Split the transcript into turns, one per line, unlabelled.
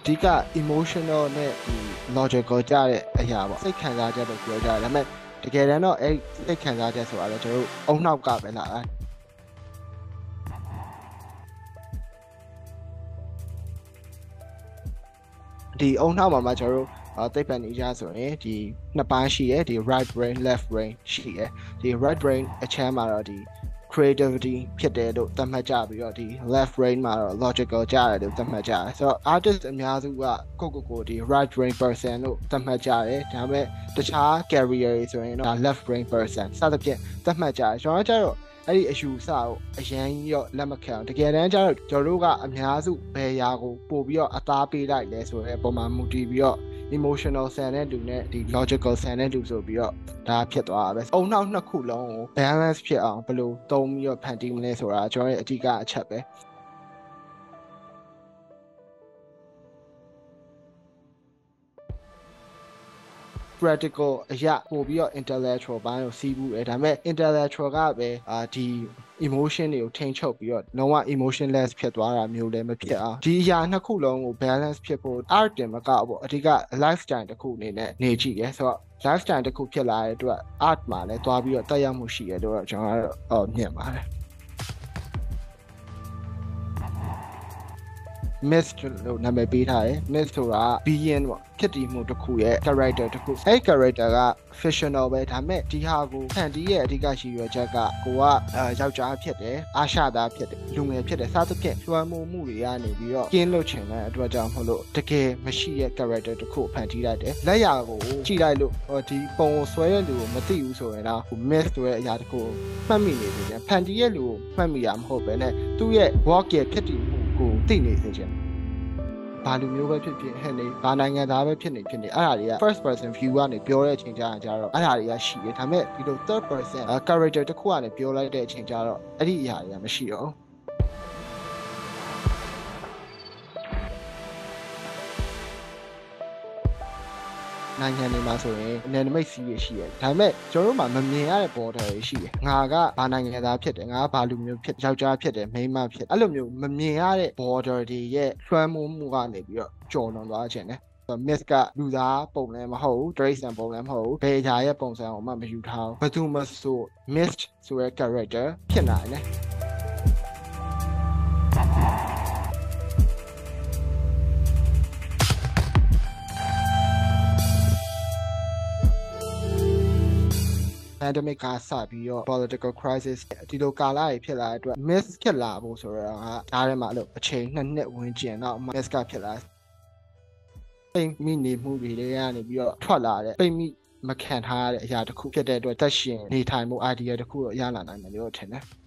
ဒီက emotional နဲ့ဒီ logical ကြတဲ့အရာပေါ့စိတ်ခံစားချက်လို့ပြောကြတယ်ဒါပေမဲ့တကယ်တမ်းတော့အဲ့စိတ်ခံစားချက်ဆိုတာလည်းကျွန်တော်တို့အုံနောက်ကပဲလာတာဒီအုံနောက်မှာကျွန်တော်တို့သိပ္ပံနည်းကြဆိုရင်ဒီနှစ်ပိုင်းရှိရယ်ဒီ right brain left brain ရှိရယ်ဒီ right brain အချမ်းမှာတော့ဒီ creativity ဖြစ်တယ်လို့သတ်မှတ်ကြပြီးတော့ဒီ left brain မှာတော့ logical ကြတယ်လို့သတ်မှတ်ကြတယ်ဆိုတော့ artist အများစုကကိုဒီ right brain person လို့သတ်မှတ်ကြတယ်ဒါပေမဲ့တခြား career တွေဆိုရင်တော့ left brain person စသဖြင့်သတ်မှတ်ကြတယ်ကျွန်တော်ကျတော့အဲ့ဒီအယူဆကိုအရင်ရောလက်မခံအောင်တကယ်တမ်းကျတော့ကျွန်တော်တို့ကအများစုဘယ်ရာကိုပို့ပြီးတော့အသားပေးလိုက်လဲဆိုတဲ့အပေါ်မှာမူတည်ပြီးတော့ emotional ဆန်တဲ့လူနဲ့ဒီ logical ဆန်တဲ့လူဆိုပြီးတော့ဒါဖြစ်သွားတာပဲအုံနောက်နှစ်ခုလုံးကို balance ဖြစ်အောင်ဘယ်လိုသုံးပြီးတော့ဖန်တီးမလဲဆိုတာကျွန်တော်ရဲ့အဓိကအချက်ပဲ practical အရာပို့ပြီးတော့ intellectual ဘိုင်းကိုစီးဘူးတယ်ဒါပေမဲ့ intellectual ကပဲဒီ emotion တွေကိုထိန်းချုပ်ပြီးတော့လုံးဝ emotionless ဖြစ်သွားတာမျိုးလည်းမဖြစ်အောင်ဒီအရာနှစ်ခုလုံးကို balance ဖြစ်ဖို့ art တင်မကပေါ့အဓိက lifestyle တစ်ခုအနေနဲ့နေကြည့်ရဲဆိုတော့ lifestyle တစ်ခုဖြစ်လာတဲ့အတွက် art မှာလည်းတွားပြီးတော့တက်ရောက်မှုရှိရတော့ကျွန်တော်ကတော့မြင်ပါတယ် myth လို့နာမည်ပေးထားတယ် myth ဆိုတာ being ပေါ့ဖြစ်တည်မှုတစ်ခုရဲ့ character တစ်ခုအဲ့ character က fictional ပဲဒါပေမဲ့ဒီဟာကိုဖန်တီးရဲ့အဓိကရှိရွယ်ချက်ကကိုကယောက်ျားဖြစ်တယ်အာရှသားဖြစ်တယ်လူငယ်ဖြစ်တယ်စသဖြင့်လွှမ်းမိုးမှုတွေကနေပြီးတော့ကင်းလွတ်ချင်တဲ့အတွက်ကြောင့်မလို့တကယ်မရှိရဲ့ character တစ်ခုဖန်တီးလိုက်တယ်လက်ရာကိုကြည့်လိုက်လို့ဒီပုံကိုဆွဲတဲ့လူကိုမသိဘူးဆိုရင်တော့ myth ဆိုတဲ့အရာတစ်ခုမှတ်မိနေပြီဖန်တီးရဲ့လူကိုမှတ်မိတာမဟုတ်ပဲနဲ့သူ့ရဲ့ work ရဲ့ဖြစ်တည်မှုကိုသိနေစေချင်ဘာလူမျိုးပဲဖြစ်ဖြစ်ဟဲ့လေဘာနိုင်ငံသားပဲဖြစ်နေအဲ့ဒါတွေက first person view ကနေပြောတဲ့အချိန်ကျရင်ကျတော့အဲ့ဒါတွေကရှိတယ်ဒါပေမဲ့ဒီလို third person character တစ်ခုကနေပြောလိုက်တဲ့အချိန်ကျတော့အဲ့ဒီအရာတွေကမရှိတော့နိုင်ငံတွေမှာဆိုရင်နယ်နိမိတ်စီးရရှိရတယ်ဒါပေမဲ့ကျွန်တော်တို့မှာမမြင်ရတဲ့ border တွေရှိတယ်ငါကဘာနိုင်ငံသားဖြစ်တယ်ငါကဘာလူမျိုးဖြစ်ယောက်ျားဖြစ်တယ်မိန်းမဖြစ်အဲ့လိုမျိုးမမြင်ရတဲ့ border တွေရဲ့လွှမ်းမိုးမှုကနေပြီးတော့ကျော်လွန်သွားခြင်းတယ်myth ကလူသားပုံလည်းမဟုတ်ဘူး tradition ပုံလည်းမဟုတ်ဘူးဘယ်အရာရဲ့ပုံစံကိုမှမယူထားဘူးဘယ်သူမှဆို myth ဆိုတဲ့ character ဖြစ်နိုင်တယ်pandemic ကစပြီးတော့ political crisis ဒီလိုကာလတွေဖြစ်လာတဲ့အတွက် myth ဖြစ်လာဖို့ဆိုတော့ဒါထဲမှာလို့အချိန်2နှစ်ဝန်းကျင်တော့ myth ကဖြစ်လာပိတ်မိနေမှုတွေတွေကနေပြီးတော့ထွက်လာတဲ့ပိတ်မိမခံထားရတဲ့အရာတစ်ခုဖြစ်တဲ့အတွက်သက်ရှင်နေထိုင်မှု idea တစ်ခုတော့ရလာနိုင်တယ်လို့ထင်တယ်